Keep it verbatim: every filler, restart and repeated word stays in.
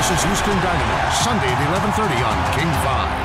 versus Houston Dynamo, Sunday at eleven thirty on King five.